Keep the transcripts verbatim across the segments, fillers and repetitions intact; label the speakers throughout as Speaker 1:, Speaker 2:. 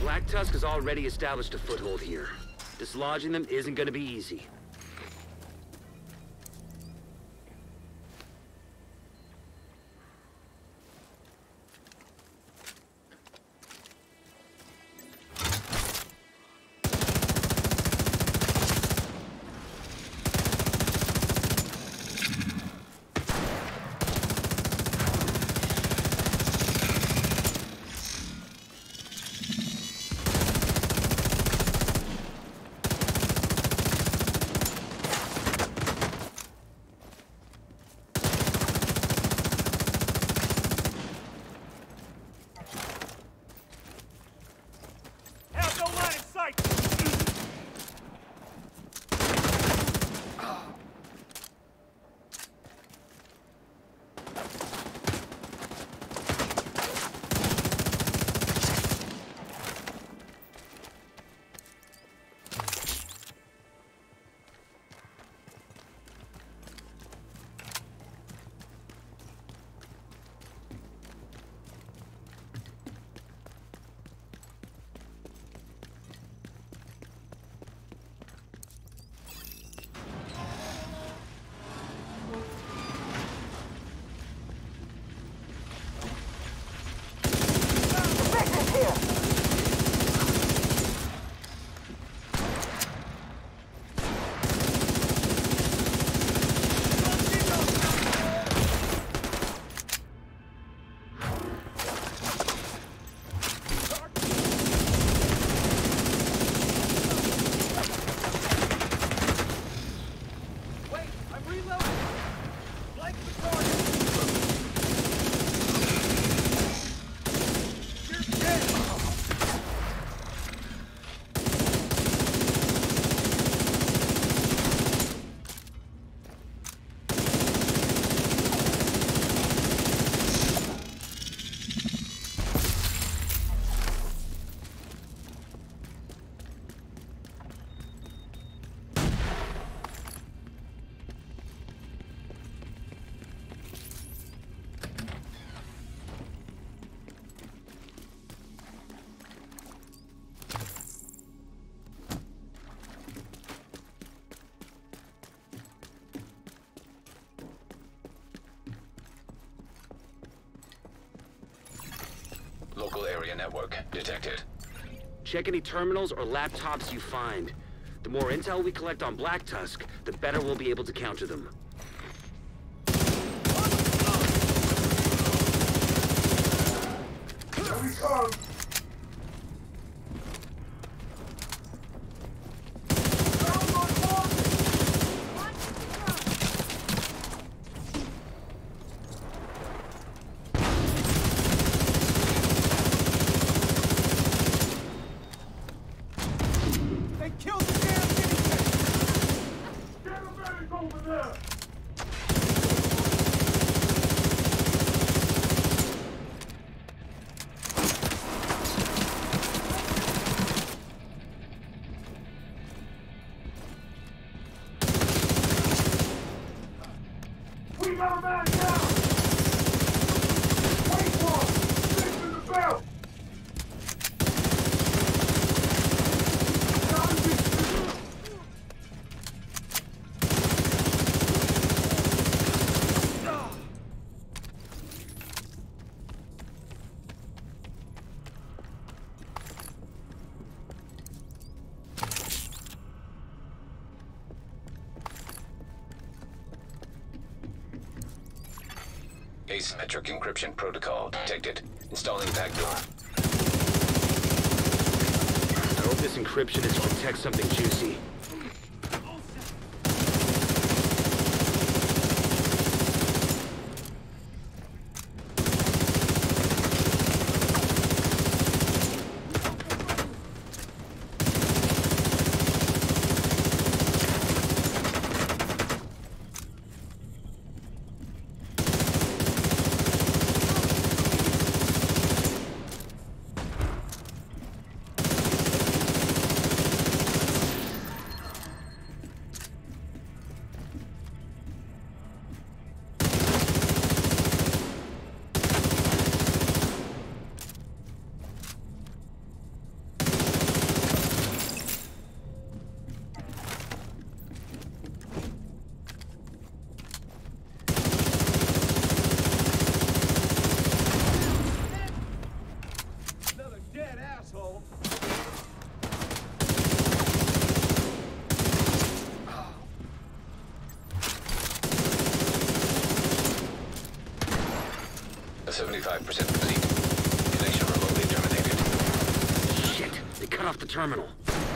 Speaker 1: Black Tusk has already established a foothold here. Dislodging them isn't gonna be easy.
Speaker 2: Local area network detected.
Speaker 1: Check any terminals or laptops you find. The more intel we collect on Black Tusk, the better we'll be able to counter them.
Speaker 3: Here we come!
Speaker 2: Asymmetric encryption protocol detected. Installing backdoor.
Speaker 1: I hope this encryption is to protect something juicy.
Speaker 2: seventy-five percent complete. Connection remotely terminated.
Speaker 1: Shit! They cut off the terminal.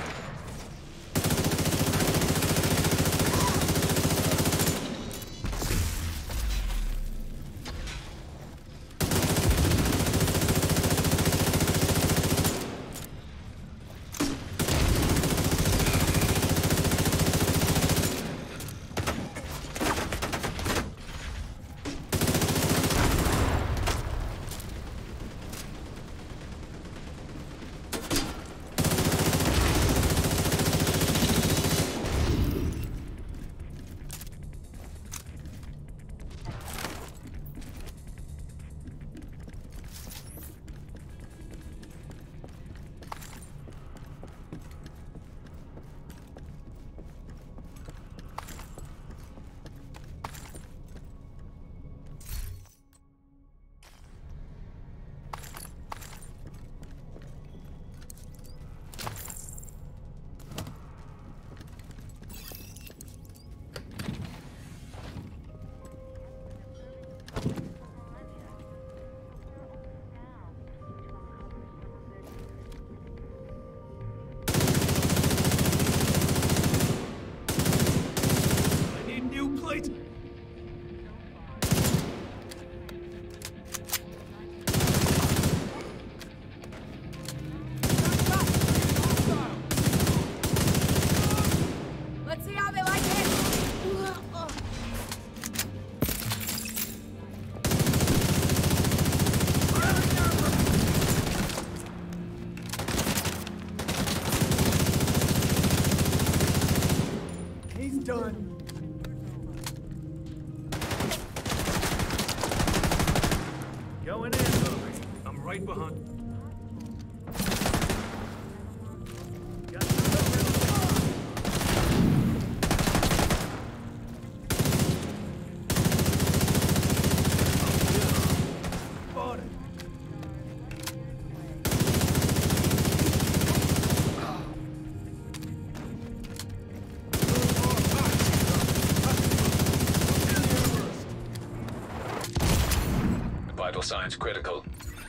Speaker 2: Vital signs critical.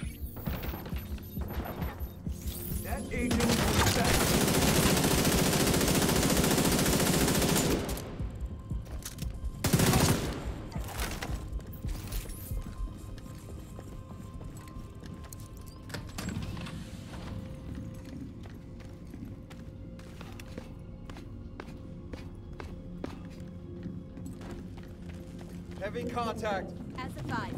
Speaker 3: That agent is back. Heavy contact.
Speaker 4: As advised.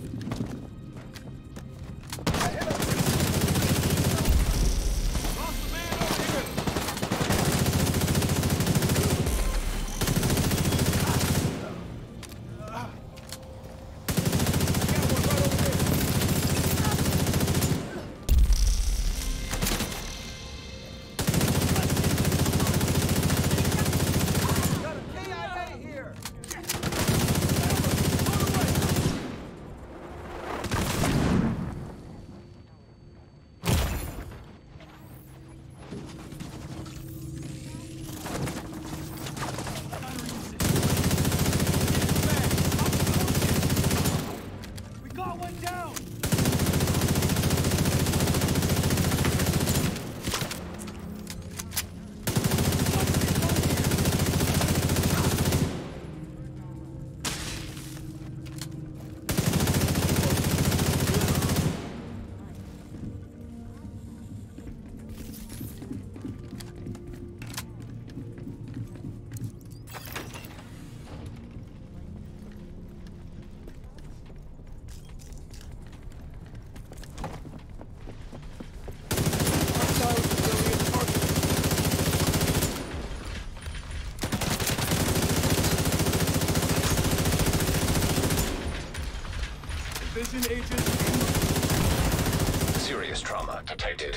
Speaker 3: Vision agent.
Speaker 2: Serious trauma detected.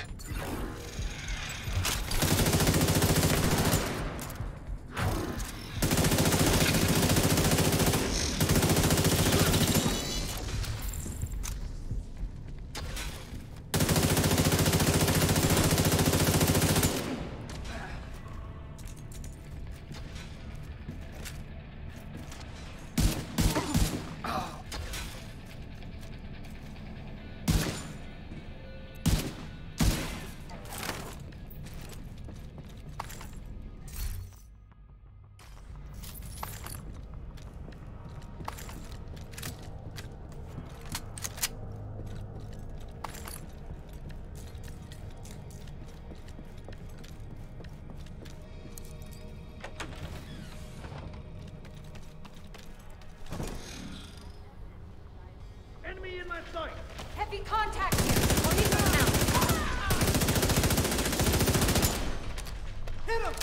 Speaker 4: Heavy contact here. forty-two pounds.
Speaker 3: Hit him!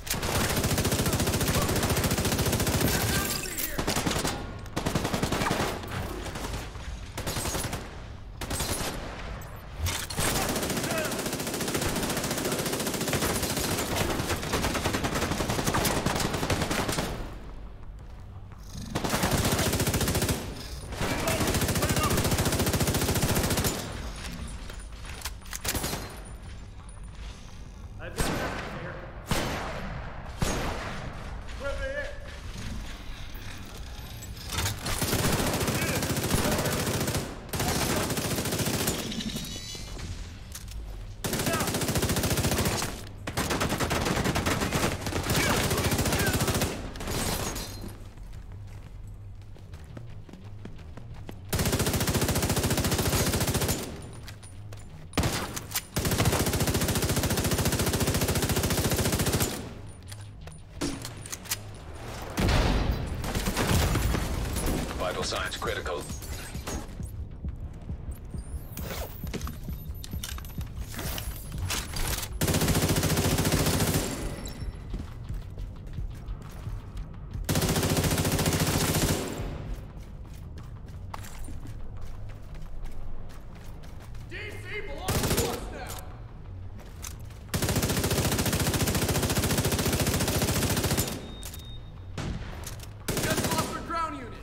Speaker 2: Vital signs critical.
Speaker 3: D C belongs to us now! Just lost our ground unit!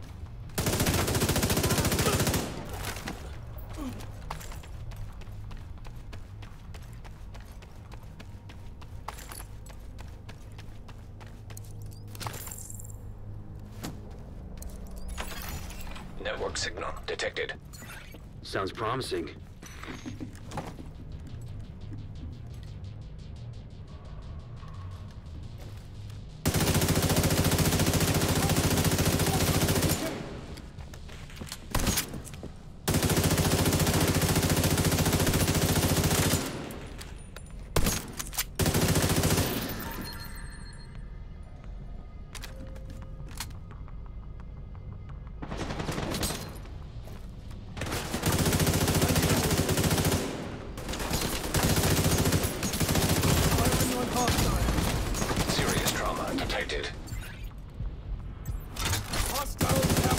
Speaker 2: Network signal detected.
Speaker 1: Sounds promising.
Speaker 2: Serious trauma detected.
Speaker 3: Hostiles have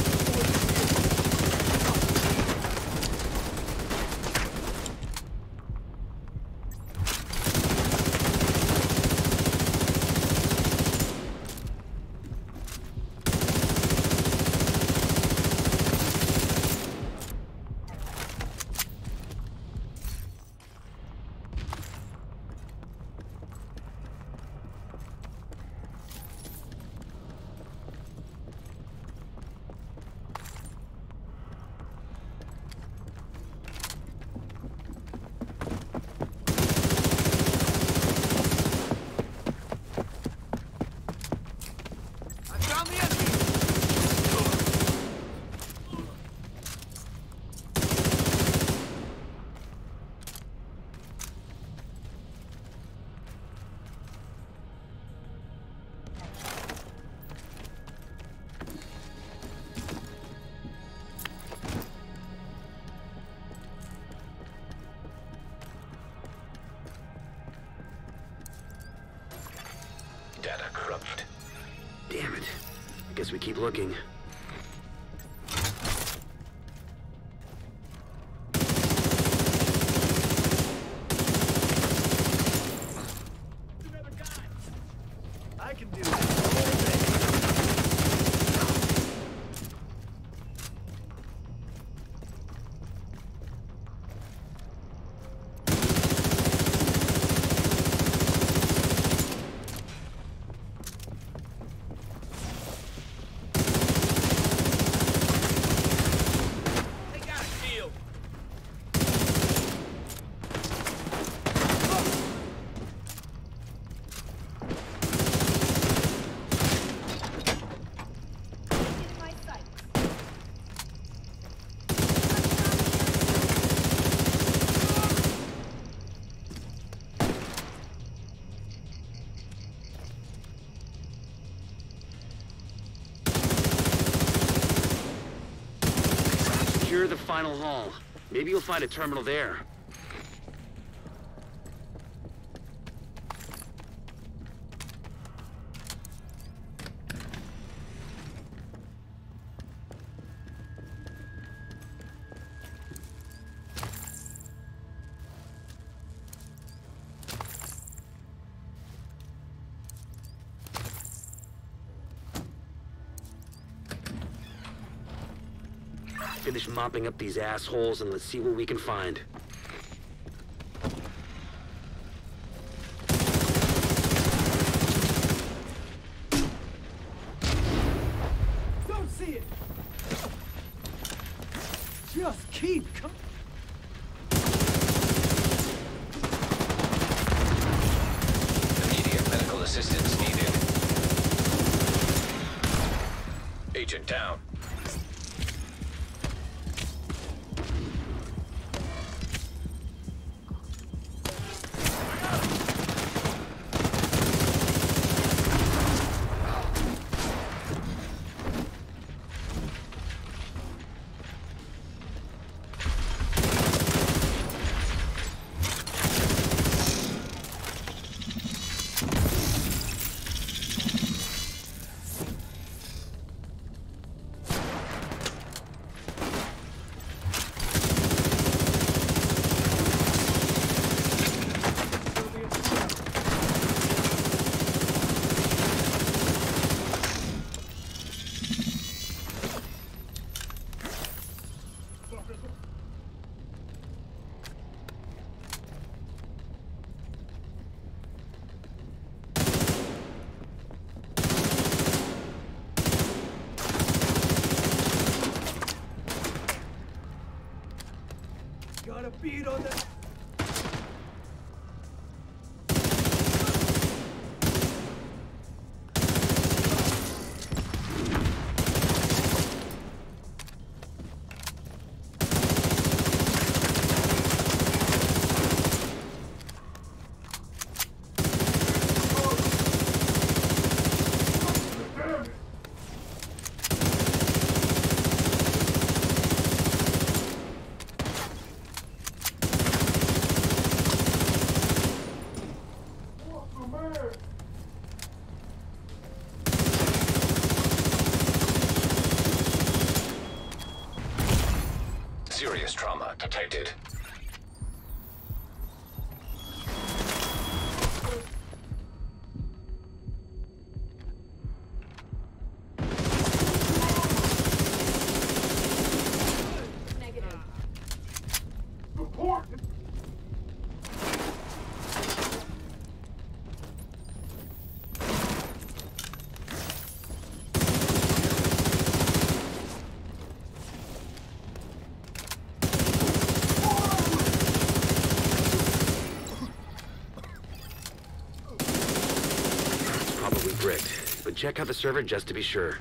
Speaker 3: I found the enemy!
Speaker 2: Data corrupted.
Speaker 1: Damn it. I guess we keep looking.
Speaker 3: I can do that.
Speaker 1: near the final hall. Maybe you'll find a terminal there. Finish mopping up these assholes and let's see what we can find.
Speaker 3: Don't see it! Just keep coming.
Speaker 2: Immediate medical assistance needed. Agent down.
Speaker 3: Got a beat on that.
Speaker 2: Serious trauma detected.
Speaker 4: Negative.
Speaker 3: Report!
Speaker 1: Probably bricked, but check out the server just to be sure.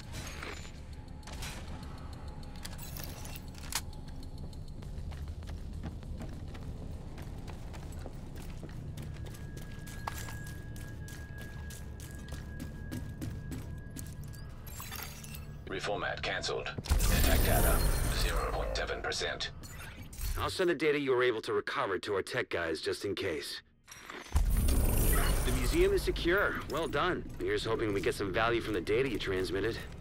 Speaker 2: Reformat cancelled. Attack data zero point seven percent.
Speaker 1: I'll send the data you were able to recover to our tech guys just in case. The museum is secure. Well done. Here's hoping we get some value from the data you transmitted.